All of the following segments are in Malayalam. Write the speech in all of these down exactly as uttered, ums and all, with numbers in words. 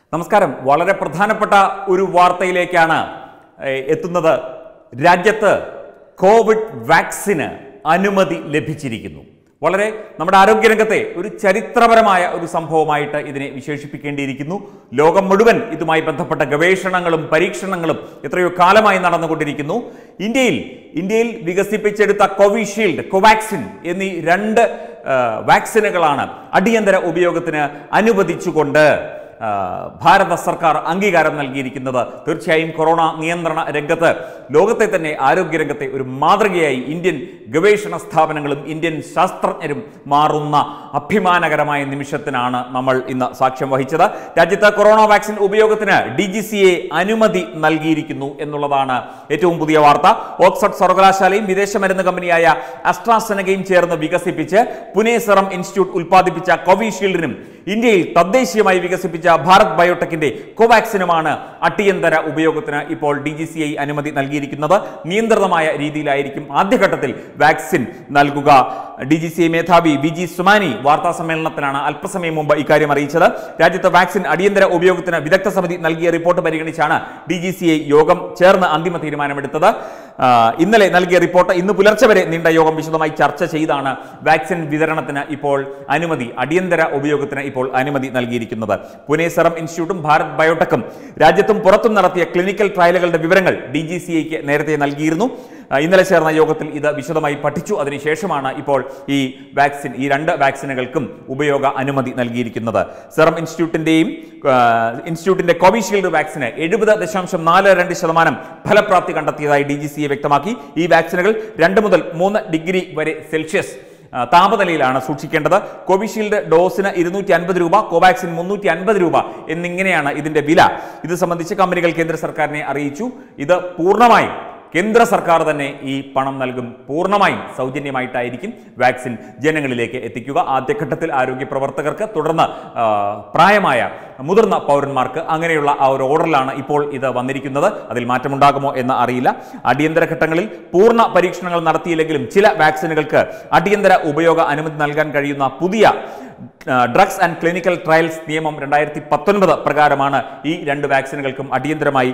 നമസ്കാരം. വളരെ പ്രധാനപ്പെട്ട ഒരു വാർത്തയിലേക്കാണ് എത്തുന്നത്. രാജ്യത്ത് കോവിഡ് വാക്സിന് അനുമതി ലഭിച്ചിരിക്കുന്നു. വളരെ നമ്മുടെ ആരോഗ്യരംഗത്തെ ഒരു ചരിത്രപരമായ ഒരു സംഭവമായിട്ട് ഇതിനെ വിശേഷിപ്പിക്കേണ്ടിയിരിക്കുന്നു. ലോകം മുഴുവൻ ഇതുമായി ബന്ധപ്പെട്ട ഗവേഷണങ്ങളും പരീക്ഷണങ്ങളും എത്രയോ കാലമായി നടന്നുകൊണ്ടിരിക്കുന്നു. ഇന്ത്യയിൽ ഇന്ത്യയിൽ വികസിപ്പിച്ചെടുത്ത കോവിഷീൽഡ്, കോവാക്സിൻ എന്നീ രണ്ട് വാക്സിനുകളാണ് അടിയന്തര ഉപയോഗത്തിന് അനുവദിച്ചുകൊണ്ട് ഭാരത സർക്കാർ അംഗീകാരം നൽകിയിരിക്കുന്നത്. തീർച്ചയായും കൊറോണ നിയന്ത്രണ രംഗത്ത് ലോകത്തെ തന്നെ ആരോഗ്യരംഗത്തെ ഒരു മാതൃകയായി ഇന്ത്യൻ ഗവേഷണ സ്ഥാപനങ്ങളും ഇന്ത്യൻ ശാസ്ത്രജ്ഞരും മാറുന്ന അഭിമാനകരമായ നിമിഷത്തിനാണ് നമ്മൾ ഇന്ന് സാക്ഷ്യം വഹിച്ചത്. രാജ്യത്ത് കൊറോണ വാക്സിൻ ഉപയോഗത്തിന് ഡി ജി സി എ അനുമതി നൽകിയിരിക്കുന്നു എന്നുള്ളതാണ് ഏറ്റവും പുതിയ വാർത്ത. ഓക്സ്ഫോർഡ് സർവകലാശാലയും വിദേശ മരുന്ന് കമ്പനിയായ അസ്ട്രാസെനകയും ചേർന്ന് വികസിപ്പിച്ച് പുനെ സെറം ഇൻസ്റ്റിറ്റ്യൂട്ട് ഉൽപ്പാദിപ്പിച്ച കോവിഷീൽഡിനും ഇന്ത്യയിൽ തദ്ദേശീയമായി വികസിപ്പിച്ച ഭാരത് ബയോടെക്കിന്റെ കോവാക്സിനുമാണ് അടിയന്തര ഉപയോഗത്തിന് ഇപ്പോൾ ഡി ജി സി ഐ അനുമതി നൽകിയിരിക്കുന്നത്. നിയന്ത്രിതമായ രീതിയിലായിരിക്കും ആദ്യഘട്ടത്തിൽ വാക്സിൻ നൽകുക. ഡി ജി സി ഐ മേധാവി വി ജി സുമാനി വാർത്താ സമ്മേളനത്തിലാണ് അല്പസമയം മുമ്പ് ഇക്കാര്യം അറിയിച്ചത്. രാജ്യത്ത് വാക്സിൻ അടിയന്തര ഉപയോഗത്തിന് വിദഗ്ധ സമിതി നൽകിയ റിപ്പോർട്ട് പരിഗണിച്ചാണ് ഡി ജി സി ഐ യോഗം ചേർന്ന് അന്തിമ തീരുമാനമെടുത്തത്. ഇന്നലെ നൽകിയ റിപ്പോർട്ട് ഇന്ന് പുലർച്ചെ വരെ നീണ്ട യോഗം വിശദമായി ചർച്ച ചെയ്താണ് വാക്സിൻ വിതരണത്തിന് ഇപ്പോൾ അനുമതി, അടിയന്തര ഉപയോഗത്തിന് ഇപ്പോൾ അനുമതി നൽകിയിരിക്കുന്നത്. പുനെ സെറം ഇൻസ്റ്റിറ്റ്യൂട്ടും ഭാരത് ബയോടെക്കും രാജ്യത്തും പുറത്തും നടത്തിയ ക്ലിനിക്കൽ ട്രയലുകളുടെ വിവരങ്ങൾ ഡി ജി സി ഐക്ക് നേരത്തെ നൽകിയിരുന്നു. ഇന്നലെ ചേർന്ന യോഗത്തിൽ ഇത് വിശദമായി പഠിച്ചു. അതിനുശേഷമാണ് ഇപ്പോൾ ഈ വാക്സിൻ ഈ രണ്ട് വാക്സിനുകൾക്കും ഉപയോഗ അനുമതി നൽകിയിരിക്കുന്നത്. സെറം ഇൻസ്റ്റിറ്റ്യൂട്ടിന്റെയും ഇൻസ്റ്റിറ്റ്യൂട്ടിന്റെ കോവിഷീൽഡ് വാക്സിന് എഴുപത് ദശാംശം നാല് രണ്ട് ശതമാനം ഫലപ്രാപ്തി കണ്ടെത്തിയതായി ഡി ജി സി എ വ്യക്തമാക്കി. ഈ വാക്സിനുകൾ രണ്ട് മുതൽ മൂന്ന് ഡിഗ്രി വരെ സെൽഷ്യസ് താപനിലയിലാണ് സൂക്ഷിക്കേണ്ടത്. കോവിഷീൽഡ് ഡോസിന് ഇരുന്നൂറ്റി അൻപത് രൂപ, കോവാക്സിൻ മുന്നൂറ്റി അൻപത് രൂപ എന്നിങ്ങനെയാണ് ഇതിന്റെ വില. ഇത് സംബന്ധിച്ച് കമ്പനികൾ കേന്ദ്ര സർക്കാരിനെ അറിയിച്ചു. ഇത് പൂർണ്ണമായും കേന്ദ്ര സർക്കാർ തന്നെ ഈ പണം നൽകും. പൂർണ്ണമായും സൗജന്യമായിട്ടായിരിക്കും വാക്സിൻ ജനങ്ങളിലേക്ക് എത്തിക്കുക. ആദ്യഘട്ടത്തിൽ ആരോഗ്യ പ്രവർത്തകർക്ക്, തുടർന്ന് പ്രായമായ മുതിർന്ന പൗരന്മാർക്ക്, അങ്ങനെയുള്ള ആ ഒരു ഓർഡറിലാണ് ഇപ്പോൾ ഇത് വന്നിരിക്കുന്നത്. അതിൽ മാറ്റമുണ്ടാകുമോ എന്ന് അറിയില്ല. അടിയന്തര ഘട്ടങ്ങളിൽ പൂർണ്ണ പരീക്ഷണങ്ങൾ നടത്തിയില്ലെങ്കിലും ചില വാക്സിനുകൾക്ക് അടിയന്തര ഉപയോഗ അനുമതി നൽകാൻ കഴിയുന്ന പുതിയ ഡ്രഗ്സ് ആൻഡ് ക്ലിനിക്കൽ ട്രയൽസ് നിയമം രണ്ടായിരത്തി പത്തൊൻപത് പ്രകാരമാണ് ഈ രണ്ട് വാക്സിനുകൾക്കും അടിയന്തരമായി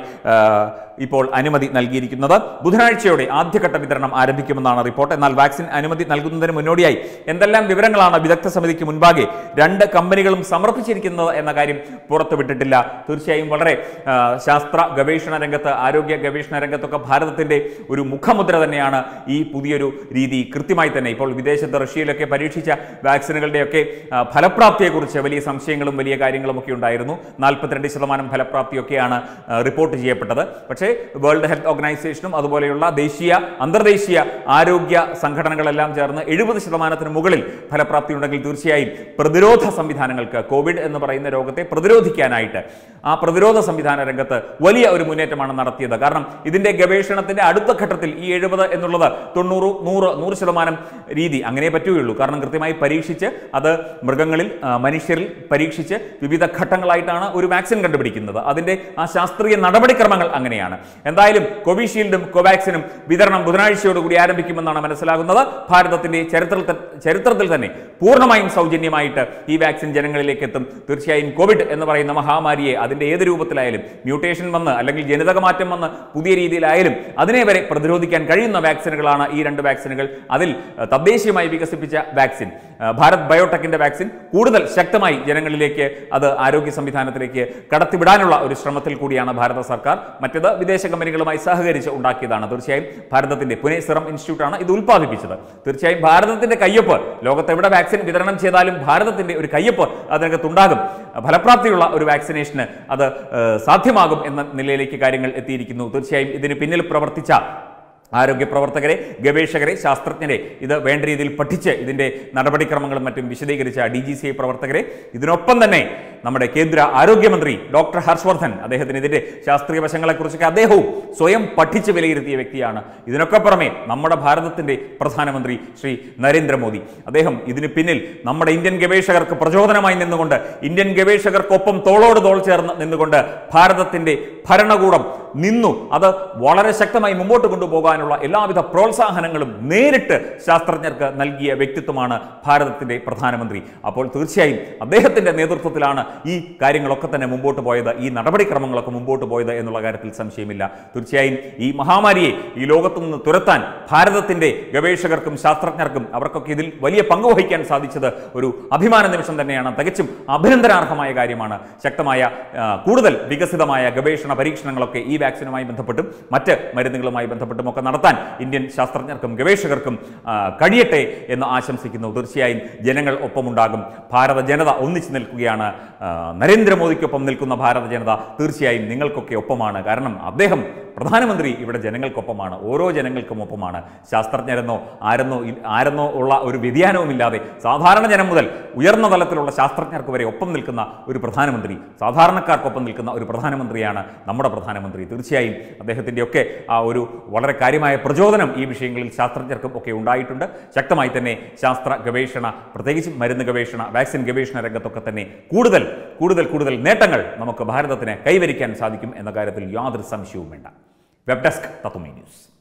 ഇപ്പോൾ അനുമതി നൽകിയിരിക്കുന്നത്. ബുധനാഴ്ചയോടെ ആദ്യഘട്ട വിതരണം ആരംഭിക്കുമെന്നാണ് റിപ്പോർട്ട്. എന്നാൽ വാക്സിൻ അനുമതി നൽകുന്നതിന് മുന്നോടിയായി എന്തെല്ലാം വിവരങ്ങളാണ് വിദഗ്ധ സമിതിക്ക് മുൻപാകെ രണ്ട് കമ്പനികളും സമർപ്പിച്ചിരിക്കുന്നത് എന്ന കാര്യം പുറത്തുവിട്ടിട്ടില്ല. തീർച്ചയായും വളരെ ശാസ്ത്ര ഗവേഷണ രംഗത്ത്, ആരോഗ്യ ഗവേഷണ രംഗത്തൊക്കെ ഭാരതത്തിന്റെ ഒരു മുഖമുദ്ര തന്നെയാണ് ഈ പുതിയൊരു രീതി. കൃത്യമായി തന്നെ ഇപ്പോൾ വിദേശത്ത് റഷ്യയിലൊക്കെ പരീക്ഷിച്ച വാക്സിനുകളുടെയൊക്കെ ഫലപ്രാപ്തിയെക്കുറിച്ച് വലിയ സംശയങ്ങളും വലിയ കാര്യങ്ങളും ഒക്കെ ഉണ്ടായിരുന്നു. നാൽപ്പത്തിരണ്ട് ശതമാനം ഫലപ്രാപ്തിയൊക്കെയാണ് റിപ്പോർട്ട് ചെയ്യപ്പെട്ടത്. പക്ഷേ വേൾഡ് ഹെൽത്ത് ഓർഗനൈസേഷനും അതുപോലെയുള്ള ദേശീയ അന്തർദേശീയ ആരോഗ്യ സംഘടനകളെല്ലാം ചേർന്ന് എഴുപത് ശതമാനത്തിന് മുകളിൽ ഫലപ്രാപ്തി ഉണ്ടെങ്കിൽ തീർച്ചയായും പ്രതിരോധ സംവിധാനങ്ങൾക്ക്, കോവിഡ് എന്ന് പറയുന്ന രോഗത്തെ പ്രതിരോധിക്കാനായിട്ട് ആ പ്രതിരോധ സംവിധാന രംഗത്ത് വലിയ ഒരു മുന്നേറ്റമാണ് നടത്തിയത്. കാരണം ഇതിന്റെ ഗവേഷണത്തിന്റെ അടുത്ത ഘട്ടത്തിൽ ഈ എഴുപത് എന്നുള്ളത് തൊണ്ണൂറ് നൂറ് നൂറ് ശതമാനം രീതി അങ്ങനെ പറ്റുകയുള്ളൂ. കാരണം കൃത്യമായി പരീക്ഷിച്ച് അത് മൃഗങ്ങളിൽ, മനുഷ്യരിൽ പരീക്ഷിച്ച് വിവിധ ഘട്ടങ്ങളായിട്ടാണ് ഒരു വാക്സിൻ കണ്ടുപിടിക്കുന്നത്. അതിന്റെ ആ ശാസ്ത്രീയ നടപടിക്രമങ്ങൾ അങ്ങനെയാണ്. എന്തായാലും കോവിഷീൽഡും കോവാക്സിനും വിതരണം ബുധനാഴ്ചയോടുകൂടി ആരംഭിക്കുമെന്നാണ് മനസ്സിലാകുന്നത്. ഭാരതത്തിന്റെ ചരിത്രത്തിൽ ചരിത്രത്തിൽ തന്നെ പൂർണ്ണമായും സൗജന്യമായിട്ട് ഈ വാക്സിൻ ജനങ്ങളിലേക്ക് എത്തും. തീർച്ചയായും കോവിഡ് എന്ന് പറയുന്ന മഹാമാരിയെ അതിന്റെ ഏത് രൂപത്തിലായാലും, മ്യൂട്ടേഷൻ വന്ന് അല്ലെങ്കിൽ ജനിതക മാറ്റം വന്ന് പുതിയ രീതിയിലായാലും അതിനെ വരെ പ്രതിരോധിക്കാൻ കഴിയുന്ന വാക്സിനുകളാണ് ഈ രണ്ട് വാക്സിനുകൾ. അതിൽ തദ്ദേശീയമായി വികസിപ്പിച്ച വാക്സിൻ ഭാരത് ബയോടെക്കിന്റെ വാക്സിൻ കൂടുതൽ ശക്തമായി ജനങ്ങളിലേക്ക്, അത് ആരോഗ്യ സംവിധാനത്തിലേക്ക് കടത്തിവിടാനുള്ള ഒരു ശ്രമത്തിൽ കൂടിയാണ് ഭാരത സർക്കാർ. മറ്റേത് വിദേശ കമ്പനികളുമായി സഹകരിച്ച് ഉണ്ടാക്കിയതാണ്. തീർച്ചയായും ഭാരതത്തിന്റെ പുനെ സെറം ഇൻസ്റ്റിറ്റ്യൂട്ടാണ് ഇത് ഉൽപ്പാദിപ്പിച്ചത്. തീർച്ചയായും ഭാരതത്തിന്റെ കയ്യൊപ്പ്, ലോകത്ത് എവിടെ വാക്സിൻ വിതരണം ചെയ്താലും ഭാരതത്തിന്റെ ഒരു കയ്യൊപ്പ് അതിനകത്തുണ്ടാകും. ഫലപ്രാപ്തിയുള്ള ഒരു വാക്സിനേഷന് അത് സാധ്യമാകും എന്ന നിലയിലേക്ക് കാര്യങ്ങൾ എത്തിയിരിക്കുന്നു. തീർച്ചയായും ഇതിന് പിന്നിൽ പ്രവർത്തിച്ച ആരോഗ്യ പ്രവർത്തകരെ, ഗവേഷകരെ, ശാസ്ത്രജ്ഞരെ, ഇത് വേണ്ട രീതിയിൽ പഠിച്ച് ഇതിന്റെ നടപടിക്രമങ്ങളും മറ്റും വിശദീകരിച്ച ഡി ജി സി ഐ പ്രവർത്തകരെ, ഇതിനൊപ്പം തന്നെ നമ്മുടെ കേന്ദ്ര ആരോഗ്യമന്ത്രി ഡോക്ടർ ഹർഷവർദ്ധൻ, അദ്ദേഹത്തിന് ഇതിന്റെ ശാസ്ത്രീയ വശങ്ങളെക്കുറിച്ചൊക്കെ അദ്ദേഹവും സ്വയം പഠിച്ച് വിലയിരുത്തിയ വ്യക്തിയാണ്. ഇതിനൊക്കെ പുറമെ നമ്മുടെ ഭാരതത്തിന്റെ പ്രധാനമന്ത്രി ശ്രീ നരേന്ദ്രമോദി, അദ്ദേഹം ഇതിന് പിന്നിൽ നമ്മുടെ ഇന്ത്യൻ ഗവേഷകർക്ക് പ്രചോദനമായി നിന്നുകൊണ്ട്, ഇന്ത്യൻ ഗവേഷകർക്കൊപ്പം തോളോട് തോൾ ചേർന്ന് നിന്നുകൊണ്ട് ഭാരതത്തിന്റെ ഭരണകൂടം നിന്നു. അത് വളരെ ശക്തമായി മുമ്പോട്ട് കൊണ്ടുപോകാനുള്ള എല്ലാവിധ പ്രോത്സാഹനങ്ങളും നേരിട്ട് ശാസ്ത്രജ്ഞർക്ക് നൽകിയ വ്യക്തിത്വമാണ് ഭാരതത്തിൻ്റെ പ്രധാനമന്ത്രി. അപ്പോൾ തീർച്ചയായും അദ്ദേഹത്തിൻ്റെ നേതൃത്വത്തിലാണ് ഈ കാര്യങ്ങളൊക്കെ തന്നെ മുമ്പോട്ട് പോയത്, ഈ നടപടിക്രമങ്ങളൊക്കെ മുമ്പോട്ട് പോയത് എന്നുള്ള കാര്യത്തിൽ സംശയമില്ല. തീർച്ചയായും ഈ മഹാമാരിയെ ഈ ലോകത്തു നിന്ന് തുരത്താൻ ഭാരതത്തിൻ്റെ ഗവേഷകർക്കും ശാസ്ത്രജ്ഞർക്കും അവർക്കൊക്കെ ഇതിൽ വലിയ പങ്ക് വഹിക്കാൻ സാധിച്ചത് ഒരു അഭിമാന നിമിഷം തന്നെയാണ്. തികച്ചും അഭിനന്ദനാർഹമായ കാര്യമാണ്. ശക്തമായ കൂടുതൽ വികസിതമായ ഗവേഷണ പരീക്ഷണങ്ങളൊക്കെ ഈ വാക്സിനുമായി ബന്ധപ്പെട്ടും മറ്റ് മരുന്നുകളുമായി ബന്ധപ്പെട്ടും ഒക്കെ നടത്താൻ ഇന്ത്യൻ ശാസ്ത്രജ്ഞർക്കും ഗവേഷകർക്കും കഴിയട്ടെ എന്ന് ആശംസിക്കുന്നു. തീർച്ചയായും ജനങ്ങൾ ഒപ്പമുണ്ടാകും. ഭാരത ജനത ഒന്നിച്ചു നിൽക്കുകയാണ്. നരേന്ദ്രമോദിക്കൊപ്പം നിൽക്കുന്ന ഭാരത ജനത തീർച്ചയായും നിങ്ങൾക്കൊക്കെ ഒപ്പമാണ്. കാരണം അദ്ദേഹം പ്രധാനമന്ത്രി ഇവിടെ ജനങ്ങൾക്കൊപ്പമാണ്, ഓരോ ജനങ്ങൾക്കും ഒപ്പമാണ്. ശാസ്ത്രജ്ഞരെന്നോ ആരെന്നോ ആരെന്നോ ഉള്ള ഒരു വ്യതിയാനവുമില്ലാതെ സാധാരണ ജനം മുതൽ ഉയർന്ന തലത്തിലുള്ള ശാസ്ത്രജ്ഞർക്ക് വരെ ഒപ്പം നിൽക്കുന്ന ഒരു പ്രധാനമന്ത്രി, സാധാരണക്കാർക്കൊപ്പം നിൽക്കുന്ന ഒരു പ്രധാനമന്ത്രിയാണ് നമ്മുടെ പ്രധാനമന്ത്രി. തീർച്ചയായും അദ്ദേഹത്തിൻ്റെയൊക്കെ ആ ഒരു വളരെ കാര്യമായ പ്രചോദനം ഈ വിഷയങ്ങളിൽ ശാസ്ത്രജ്ഞർക്കും ഒക്കെ ഉണ്ടായിട്ടുണ്ട്. ശക്തമായി തന്നെ ശാസ്ത്ര ഗവേഷണ, പ്രത്യേകിച്ച് മരുന്ന് ഗവേഷണ, വാക്സിൻ ഗവേഷണ രംഗത്തൊക്കെ തന്നെ കൂടുതൽ കൂടുതൽ കൂടുതൽ നേട്ടങ്ങൾ നമുക്ക് ഭാരതത്തിന് കൈവരിക്കാൻ സാധിക്കും എന്ന കാര്യത്തിൽ യാതൊരു സംശയവും വേണ്ട. Web desk Tatwamayi news.